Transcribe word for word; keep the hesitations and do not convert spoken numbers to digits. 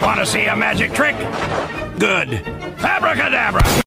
Want to see a magic trick? Good. Abracadabra!